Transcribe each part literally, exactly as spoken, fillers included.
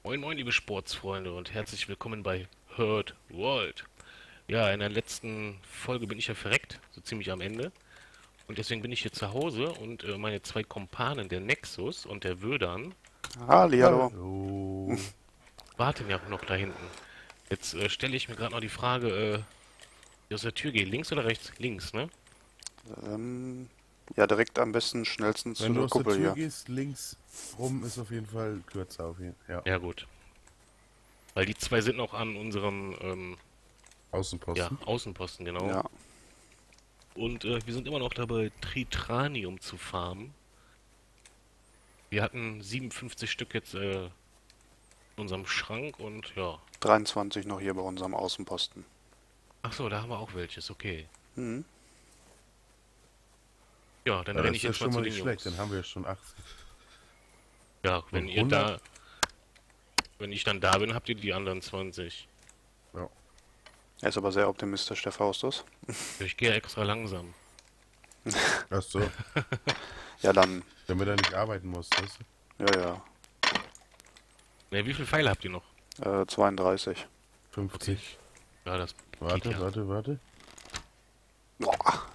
Moin moin liebe Sportsfreunde und herzlich willkommen bei Herd World. Ja, in der letzten Folge bin ich ja verreckt, so ziemlich am Ende. Und deswegen bin ich hier zu Hause und äh, meine zwei Kumpanen, der Nexus und der Wödan, Hallihallo. Hallo. warten ja noch da hinten. Jetzt äh, stelle ich mir gerade noch die Frage, äh, wie aus der Tür geht, links oder rechts? Links, ne? Ähm, ja, direkt am besten schnellstens zu Wenn du der aus der Kuppel Tür hier. gehst, links rum ist auf jeden Fall kürzer auf jeden Fall. Ja. Ja gut. Weil die zwei sind noch an unserem ähm, ja, Außenposten. Außenposten, genau. Ja. Und äh, wir sind immer noch dabei, Tritranium zu farmen. Wir hatten siebenundfünfzig Stück jetzt äh, in unserem Schrank und ja. dreiundzwanzig noch hier bei unserem Außenposten. Ach so, da haben wir auch welches, okay. Hm. Ja, dann Ja, renne das ich ist ja jetzt mal schon zu mal den nicht schlecht, dann Jungs. haben wir ja schon achtzig. Ja, wenn Und ihr hundert? da, wenn ich dann da bin, habt ihr die anderen zwanzig. Ja. Er ist aber sehr optimistisch, der Faustus. Ich gehe extra langsam. Ach so, Ja, dann. damit er nicht arbeiten muss, weißt Ja, ja. Ne, wie viele Pfeile habt ihr noch? Äh, zweiunddreißig. du? Okay. fünfzig. Ja, das geht Warte, ja. warte, warte. Boah,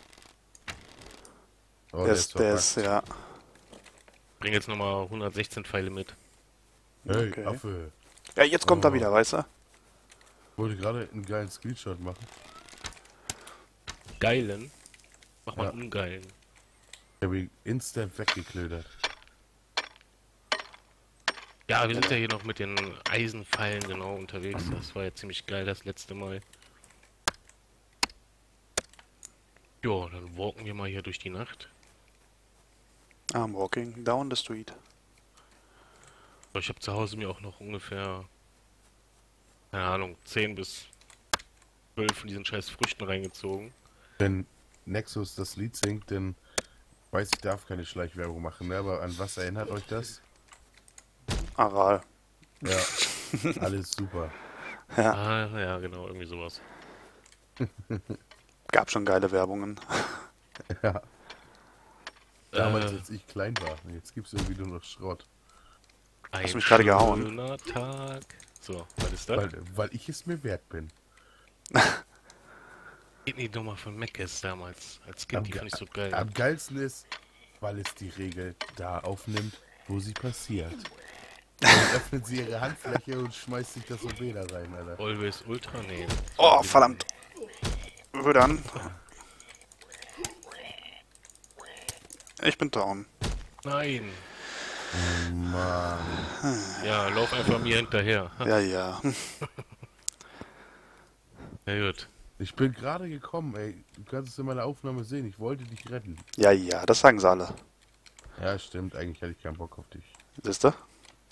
Oh, der der ist ist, der ist, verpackt. ja. Bring jetzt nochmal hundertsechzehn Pfeile mit. Hey, Okay. Affe. Ja, jetzt kommt er Oh, wieder, weißt du? wollte gerade einen geilen Screenshot machen. Geilen. Mach mal Ja, einen ungeilen. ich habe ihn instant weggeklödert. Ja, wir Ja, sind ja der, hier noch mit den Eisenpfeilen genau unterwegs. Das war ja ziemlich geil das letzte Mal. Jo, dann walken wir mal hier durch die Nacht. I'm walking down the street. Aber ich habe zu Hause mir auch noch ungefähr, keine Ahnung, zehn bis zwölf von diesen scheiß Früchten reingezogen. Wenn Nexus das Lied singt, dann weiß ich, darf keine Schleichwerbung machen, ne? Aber an was erinnert euch das? Aral. Ja, alles super. Ja, Ah, ja, genau, irgendwie sowas. gab schon geile Werbungen. Ja, damals, Äh, als ich klein war. Jetzt gibt's irgendwie nur noch Schrott. Hast du ein mich gerade gehauen? schöner Tag. So, was ist das? Weil, weil ich es mir wert bin. Geht die Nummer von Meckes damals. Als Kind, Am, die ge fand ich so geil. am geilsten ist, weil es die Regel da aufnimmt, wo sie passiert. Dann öffnet sie ihre Handfläche und schmeißt sich das O B da rein, Alter. Always Ultra? Nee. Oh, verdammt. Dann. Ich bin down. Nein. Mann. Ja, lauf einfach mir hinterher. Ja, ja. Ja, gut. Ich bin gerade gekommen, ey. Du kannst es in meiner Aufnahme sehen. Ich wollte dich retten. Ja, ja, das sagen sie alle. Ja, stimmt. Eigentlich hätte ich keinen Bock auf dich. Siehst du?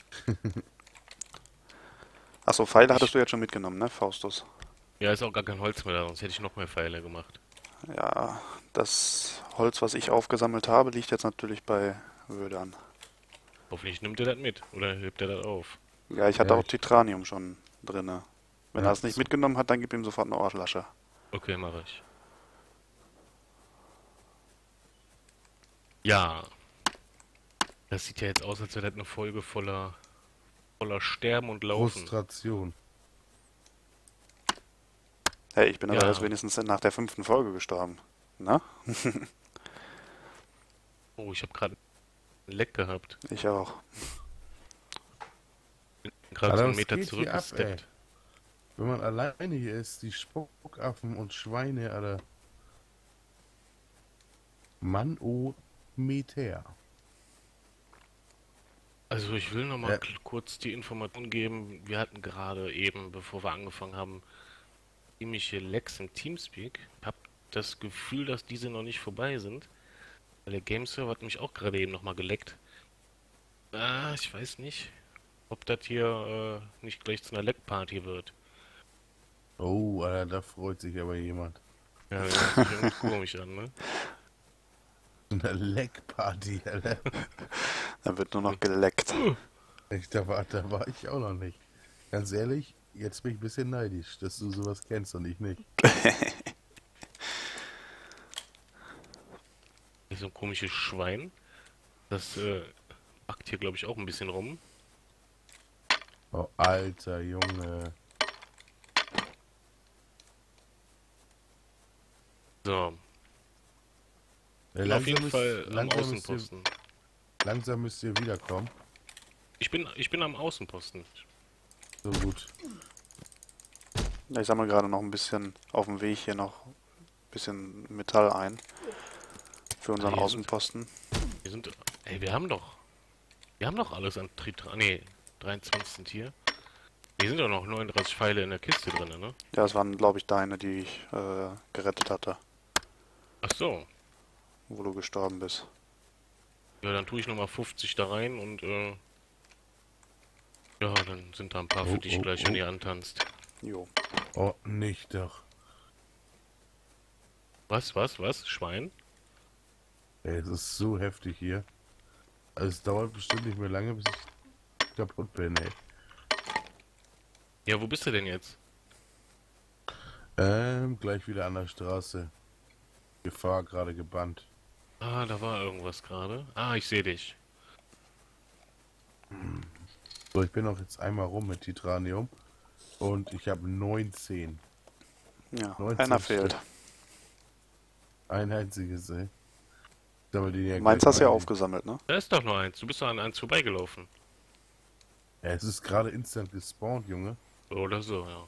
Achso, Pfeile hattest Ich, du jetzt schon mitgenommen, ne, Faustus? ja, ist auch gar kein Holz mehr da, sonst hätte ich noch mehr Pfeile gemacht. Ja, das Holz, was ich aufgesammelt habe, liegt jetzt natürlich bei Wödern. Hoffentlich nimmt er das mit. Oder hebt er das auf. Ja, ich hatte Ja, auch ich, Titranium schon drinne. Wenn er ja, es nicht so. mitgenommen hat, dann gib ihm sofort eine Ohrflasche. Okay, mache ich. Ja, das sieht ja jetzt aus, als wäre das eine Folge voller, voller Sterben und Laufen. Frustration. Hey, ich bin aber erst Ja. wenigstens nach der fünften Folge gestorben. Na? Oh, ich habe gerade ein Leck gehabt. Ich auch. Bin gerade so Alter, einen was Meter geht hier ab, ey? zurückgesteppt. Wenn man alleine hier ist, die Spuckaffen und Schweine, Alter. Manometer. Also ich will noch mal Ja, k- kurz die Information geben. Wir hatten gerade eben, bevor wir angefangen haben, ziemliche Lecks im Teamspeak. Ich habe das Gefühl, dass diese noch nicht vorbei sind. Weil der Game-Server hat mich auch gerade eben noch mal geleckt. Ah, ich weiß nicht, ob das hier äh, nicht gleich zu einer Leck-Party wird. oh, Alter, da freut sich aber jemand. Ja, das hört sich irgendwie komisch an, ne? Eine Leckparty, Alter. Dann wird nur noch geleckt. Ich, da, war, da war ich auch noch nicht. Ganz ehrlich, jetzt bin ich ein bisschen neidisch, dass du sowas kennst und ich nicht. So ein komisches Schwein. Das äh, backt hier, glaube ich, auch ein bisschen rum. Oh, alter Junge. So, Ja, bin auf jeden müsst, Fall am langsam, müsst ihr, Außenposten. langsam müsst ihr wiederkommen. Ich bin, ich bin am Außenposten. So gut. Ja, ich sammle gerade noch ein bisschen auf dem Weg hier noch ein bisschen Metall ein. Für unseren Ah, hier sind- Außenposten. Wir sind, ey, wir haben doch, wir haben doch alles an Tritran. Nee, dreiundzwanzig sind hier. Hier sind doch noch neununddreißig Pfeile in der Kiste drin, ne? Ja, das waren, glaube ich, deine, die ich äh, gerettet hatte, Ach so. wo du gestorben bist. Ja, dann tue ich nochmal fünfzig da rein und, äh, ja, dann sind da ein paar Oh, für dich oh, gleich, oh. wenn ihr antanzt. Jo. Oh, nicht doch. Was, was, was? Schwein? Ey, es ist so heftig hier. Also es dauert bestimmt nicht mehr lange, bis ich kaputt bin, ey. Ja, wo bist du denn jetzt? Ähm, gleich wieder an der Straße. Gefahr gerade gebannt. Ah, da war irgendwas gerade. Ah, ich sehe dich. So, ich bin auch jetzt einmal rum mit Titranium. Und ich habe neunzehn. Ja, neunzehn einer Stück. fehlt. Ein einziges, ey. Sammel den ja Meins gleich hast du ja ein. aufgesammelt, ne? Da ist doch nur eins. Du bist doch an eins vorbeigelaufen. Ja, es ist gerade instant gespawnt, Junge. Oder so, ja.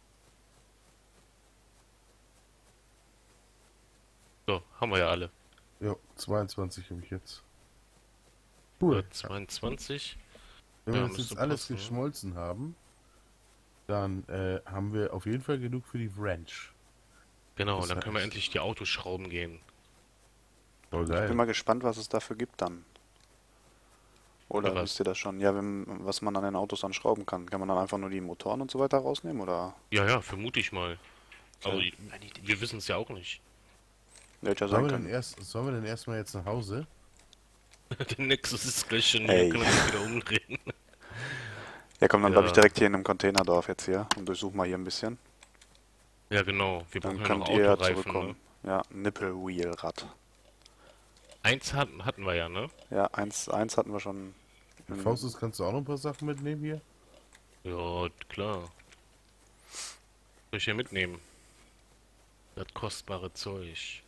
So, haben wir ja alle. Jo, zweiundzwanzig habe ich jetzt. Cool. Cool. zweiundzwanzig. Wenn wir Ja, das müsste jetzt alles passen, ne? geschmolzen haben, dann äh, haben wir auf jeden Fall genug für die Ranch. Genau, Das dann können wir heißt- endlich die Autos schrauben gehen. Oh, Ich bin geil. mal gespannt, was es dafür gibt dann. Oder Für was? wisst ihr das schon? Ja, wenn, was man an den Autos dann schrauben kann. Kann man dann einfach nur die Motoren und so weiter rausnehmen, oder? Ja, ja, vermute ich mal. Aber Okay. wir wissen es ja auch nicht. Hätte ja Sollen sein wir, denn können. erst, sollen wir denn erstmal jetzt nach Hause? Der Nexus ist gleich schon Ey. hier, können wir uns wieder umdrehen. Ja, komm, dann Ja. bleib ich direkt hier in einem Containerdorf jetzt hier und durchsuch mal hier ein bisschen. Ja, genau. Wir Dann brauchen ja noch könnt ihr ja Autoreifen, zurückkommen. ne? Ja, Nippelwheelrad. Eins hatten, hatten wir ja, ne? Ja, eins, eins hatten wir schon. Mit im- Faustus kannst du auch noch ein paar Sachen mitnehmen hier? Ja, klar. Soll ich hier mitnehmen? Das kostbare Zeug.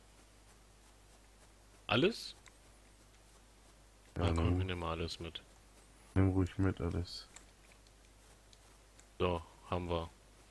Alles? Ja, komm, wir nimm, nehmen alles mit. nimm ruhig mit alles. So, haben wir.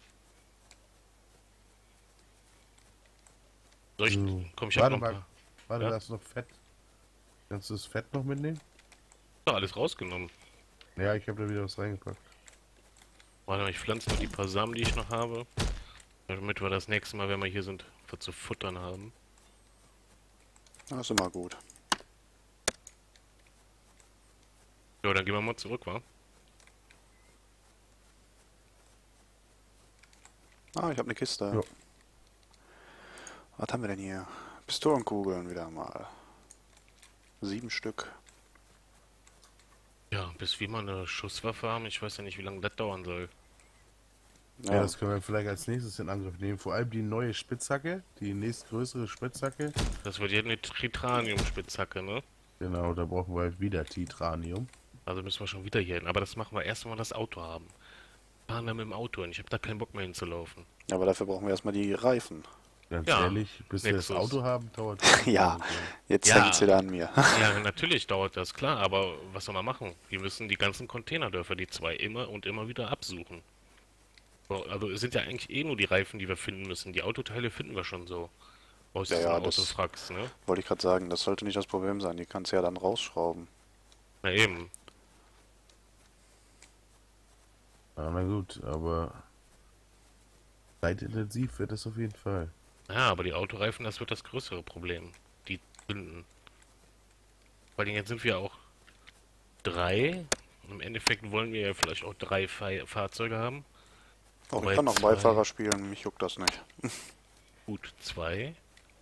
Soll ich, So. komm, ich hab Warte noch ein mal. paar. Warte, Ja? da ist noch Fett. Kannst du das Fett noch mitnehmen? Ja, alles rausgenommen. Ja, ich habe da wieder was reingepackt. Warte mal, ich pflanze noch die paar Samen, die ich noch habe. Damit wir das nächste Mal, wenn wir hier sind, was zu futtern haben. Das ist immer gut. Ja, dann gehen wir mal zurück, wa? Ah, ich habe eine Kiste. Ja. Was haben wir denn hier? Pistolenkugeln wieder mal. Sieben Stück. Ja, bis wir mal eine Schusswaffe haben, ich weiß ja nicht, wie lange das dauern soll. Ja, das können wir vielleicht als nächstes in Angriff nehmen. Vor allem die neue Spitzhacke, die nächstgrößere Spitzhacke. Das wird jetzt eine Titranium-Spitzhacke, ne? Genau, da brauchen wir halt wieder Titranium. Also müssen wir schon wieder hier hin. Aber das machen wir erst, wenn wir das Auto haben. Fahren wir mit dem Auto hin. Ich habe da keinen Bock mehr hinzulaufen. Aber dafür brauchen wir erstmal die Reifen. Ganz Ja, ehrlich, bis wir das Nexus. Auto haben, dauert Ja. Jetzt Ja. hängt's wieder an mir. Ja, natürlich dauert das, klar. Aber was soll man machen? Wir müssen die ganzen Containerdörfer, die zwei, immer und immer wieder absuchen. So, also es sind ja eigentlich eh nur die Reifen, die wir finden müssen. Die Autoteile finden wir schon so. Aus Ja, diesen ja, das- Autofracks, ne? Wollte ich gerade sagen, das sollte nicht das Problem sein. Die kannst du ja dann rausschrauben. Na eben. Ja, na gut, aber zeitintensiv wird das auf jeden Fall. Ja, aber die Autoreifen, das wird das größere Problem. Die zünden. Vor allem jetzt sind wir auch drei. Im Endeffekt wollen wir ja vielleicht auch drei Fa Fahrzeuge haben. Auch Wobei ich kann auch zwei- Beifahrer spielen, mich juckt das nicht. Gut, zwei.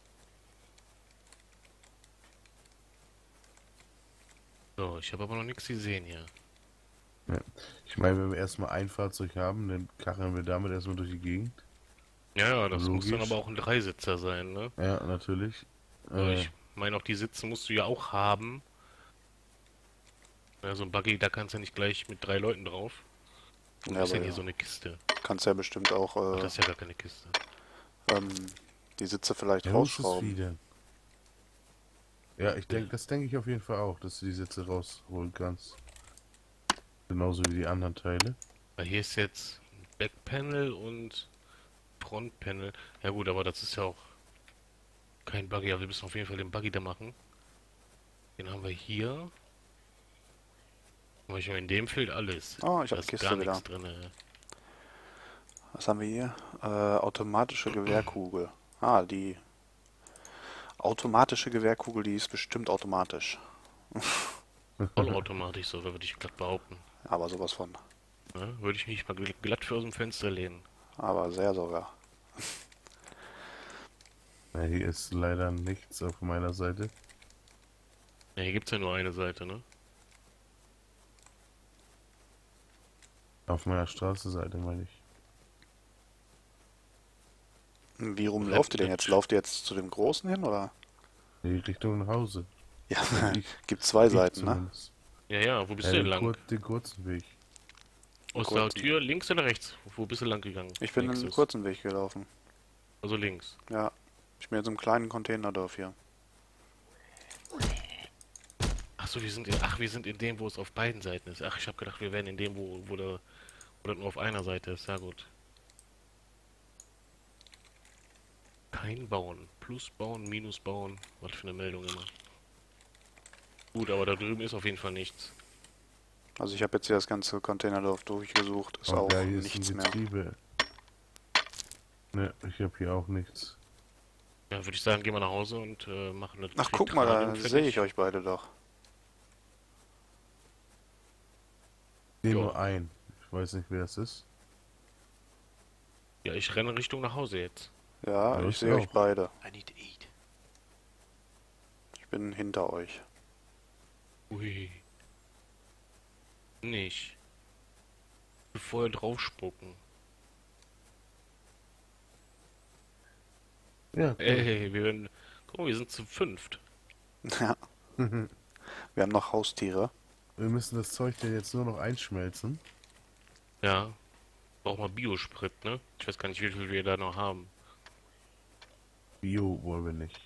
So, ich habe aber noch nichts gesehen hier. Ich meine, wenn wir erstmal ein Fahrzeug haben, dann kacheln wir damit erstmal durch die Gegend. Ja, ja, das muss dann Logisch. aber auch ein Dreisitzer sein, ne? Ja, natürlich. Also Äh, ich meine, auch die Sitze musst du ja auch haben. Ja, so ein Buggy, da kannst du ja nicht gleich mit drei Leuten drauf. Wo Ja, ist aber denn hier ja. so eine Kiste? Kannst ja bestimmt auch Ach, äh, das ist ja gar keine Kiste. ähm, die Sitze vielleicht Ja, wo ist das rausschrauben. wieder? Ja, ich denke, das denke ich auf jeden Fall auch, dass du die Sitze rausholen kannst. Genauso wie die anderen Teile. Weil hier ist jetzt ein Backpanel und Frontpanel. Ja gut, aber das ist ja auch kein Buggy, aber wir müssen auf jeden Fall den Buggy da machen. Den haben wir hier. Aber ich meine, in dem fehlt alles. Oh, ich Da habe ist Kiste gar wieder. nichts drin. Was haben wir hier? Äh, automatische Gewehrkugel. Ah, die automatische Gewehrkugel, die ist bestimmt automatisch. Vollautomatisch, so würde ich glatt behaupten. Aber sowas von. Ne? Würde ich mich mal gl- glatt für aus dem Fenster lehnen. Aber sehr sogar. Ja, hier ist leider nichts auf meiner Seite. Ja, hier gibt es ja nur eine Seite, ne? Auf meiner Straßenseite meine ich. Wie rum Bleibt lauft ihr denn mit- jetzt? Lauft ihr jetzt zu dem Großen hin, oder? Nee, Richtung nach Hause. Ja, Also ich, gibt zwei ich Seiten, ne? zumindest. Ja, ja, wo bist Ja, du denn den, lang? kur den kurzen Weg. Aus kurzen- der Tür links oder rechts? Wo bist du lang gegangen? Ich bin Nächstes. einen kurzen Weg gelaufen. Also links. Ja, ich bin jetzt im kleinen Containerdorf hier. Ach so, wir sind in, ach, wir sind in dem, wo es auf beiden Seiten ist. Ach, ich habe gedacht, wir wären in dem, wo, wo, der, wo das nur auf einer Seite ist. Ja gut. Kein Bauen. Plus bauen, minus bauen. Was für eine Meldung immer. Gut, aber da drüben ist auf jeden Fall nichts. Also ich habe jetzt hier das ganze Containerdorf durchgesucht. Ist Oh, auch geil, hier ist nichts ein mehr. Getriebe. Ne, ich habe hier auch nichts. Ja, würde ich sagen, gehen wir nach Hause und äh, machen eine Ach, guck mal, da Filtrarium sehe ich euch beide doch. Nee, Jo. nur ein. Ich weiß nicht, wer das ist. Ja, ich renne Richtung nach Hause jetzt. Ja, Ja, ich ich sehe euch auch. beide. I need to eat. Ich bin hinter euch. Ui. Nicht. Vorher draufspucken. Ja, cool. Ey, wir werden. Guck mal, wir sind zu fünft. Ja, wir haben noch Haustiere. Wir müssen das Zeug denn jetzt nur noch einschmelzen. Ja. Braucht mal Biosprit, ne? Ich weiß gar nicht, wie viel wir da noch haben. Bio wollen wir nicht.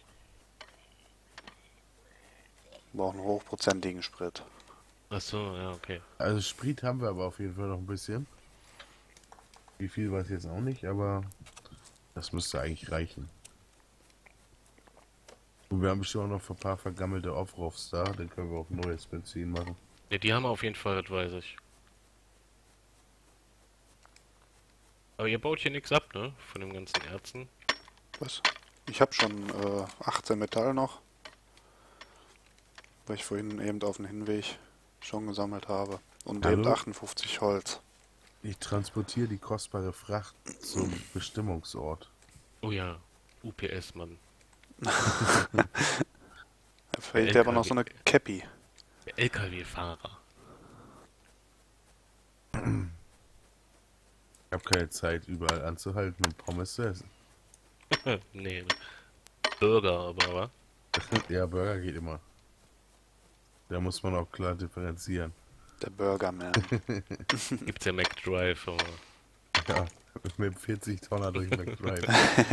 Wir brauchen hochprozentigen Sprit. Ach so, ja, okay. Also Sprit haben wir aber auf jeden Fall noch ein bisschen. Wie viel weiß ich jetzt auch nicht, aber das müsste eigentlich reichen. Und wir haben bestimmt auch noch ein paar vergammelte Offroffs da, dann können wir auch neues Benzin machen. Ja, die haben wir auf jeden Fall, das weiß ich. Aber ihr baut hier nichts ab, ne? Von dem ganzen Erzen. Was? Ich habe schon äh, achtzehn Metall noch. Weil ich vorhin eben auf dem Hinweg schon gesammelt habe. Und Hallo? eben achtundfünfzig Holz. Ich transportiere die kostbare Fracht zum Bestimmungsort. Oh ja, U P S, Mann. Da fehlt dir aber noch so eine Cappy. Der L K W-Fahrer. Ich habe keine Zeit, überall anzuhalten und Pommes zu essen. Nee, Burger, aber wa? Ja, Burger geht immer. Da muss man auch klar differenzieren. Der Burgerman. Gibt's ja McDrive, aber. Ja, mit dem vierzig Tonner durch McDrive.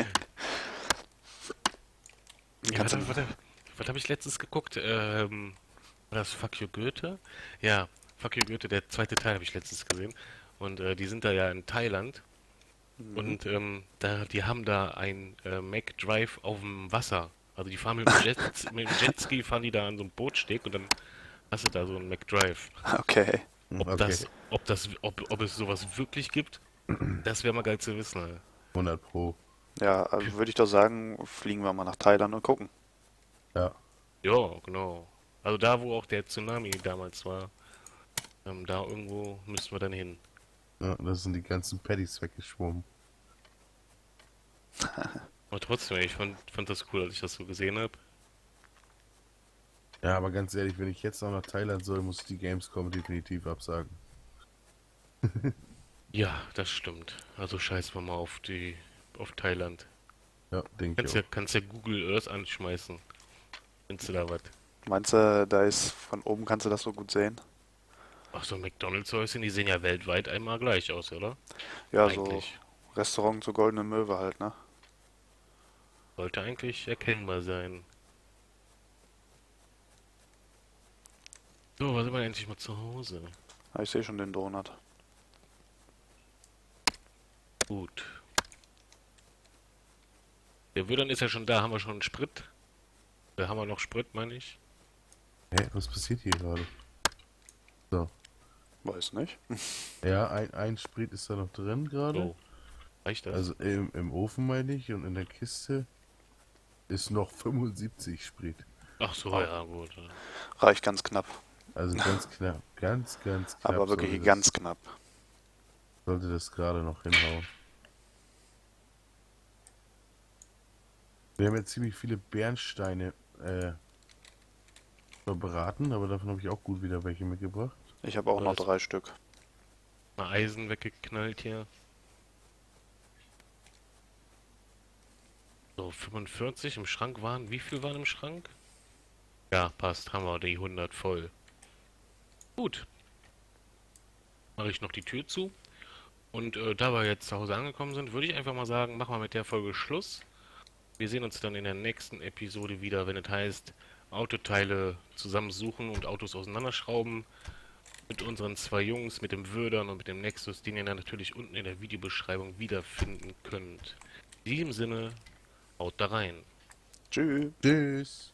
Ja, Kannst warte, du- warte, was habe ich letztens geguckt? Ähm, war das Fuck You Goethe? Ja, Fuck You Goethe, der zweite Teil habe ich letztens gesehen. Und äh, die sind da ja in Thailand. Mhm. Und ähm, da, die haben da ein äh, McDrive auf dem Wasser. Also die fahren mit dem, Jet, mit dem Jetski, fahren die da an so einem Bootsteg und dann hast du da so einen McDrive. Okay. Ob Okay, das, ob das, ob, ob es sowas wirklich gibt, das wäre mal geil zu wissen. Alter. hundert Pro. Ja, also würde ich doch sagen, fliegen wir mal nach Thailand und gucken. Ja, Ja, genau. Also da, wo auch der Tsunami damals war, ähm, da irgendwo müssen wir dann hin. ja, da sind die ganzen Paddies weggeschwommen. Aber trotzdem, ich fand, fand das cool, als ich das so gesehen habe. Ja, aber ganz ehrlich, wenn ich jetzt noch nach Thailand soll, muss ich die Gamescom definitiv absagen. Ja, das stimmt. Also scheiß mal mal auf die, auf Thailand. Ja, denke Kannst ich ja, kannst ja Google Earth anschmeißen. Findest du da was? Meinst du, da ist von oben kannst du das so gut sehen? Ach so, McDonalds-Häuschen, die sehen ja weltweit einmal gleich aus, oder? Ja, so Eigentlich. Restaurant zur Goldenen Möwe halt, ne? Sollte eigentlich erkennbar sein. So, was sind wir endlich mal zu Hause? Ah, ich sehe schon den Donut. Gut. Der Wödern ist ja schon da. Haben wir schon Sprit? Da haben wir noch Sprit, meine ich. Hä, was passiert hier gerade? So. Weiß nicht. Ja, ein, ein Sprit ist da noch drin gerade. So. Reicht das? Also im, im Ofen meine ich und in der Kiste ist noch fünfundsiebzig Sprit. Ach so, Oh. ja, gut. Reicht ganz knapp. Also ganz knapp. Ganz, ganz knapp. Aber wirklich sollte ganz das, knapp. sollte das gerade noch hinhauen. Wir haben jetzt ziemlich viele Bernsteine äh, verbraten, aber davon habe ich auch gut wieder welche mitgebracht. Ich habe auch So, noch das- drei Stück. Mal Eisen weggeknallt hier. So, fünfundvierzig im Schrank waren. Wie viel waren im Schrank? Ja, passt. Haben wir die hundert voll. Gut. Mache ich noch die Tür zu. Und äh, da wir jetzt zu Hause angekommen sind, würde ich einfach mal sagen, machen wir mit der Folge Schluss. Wir sehen uns dann in der nächsten Episode wieder, wenn es heißt, Autoteile zusammensuchen und Autos auseinanderschrauben. Mit unseren zwei Jungs, mit dem Wödern und mit dem Nexus, den ihr dann natürlich unten in der Videobeschreibung wiederfinden könnt. In diesem Sinne, haut da rein. Tschüss. Tschüss.